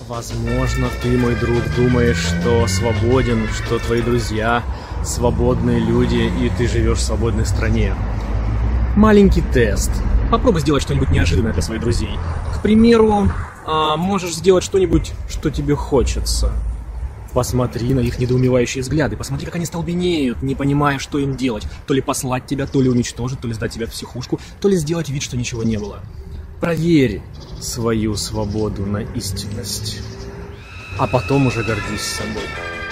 Возможно, ты, мой друг, думаешь, что свободен, что твои друзья свободные люди, и ты живешь в свободной стране. Маленький тест. Попробуй сделать что-нибудь неожиданное для своих друзей. К примеру, можешь сделать что-нибудь, что тебе хочется. Посмотри на их недоумевающие взгляды, посмотри, как они столбенеют, не понимая, что им делать. То ли послать тебя, то ли уничтожить, то ли сдать тебя в психушку, то ли сделать вид, что ничего не было. Проверь свою свободу на истинность, а потом уже гордись собой.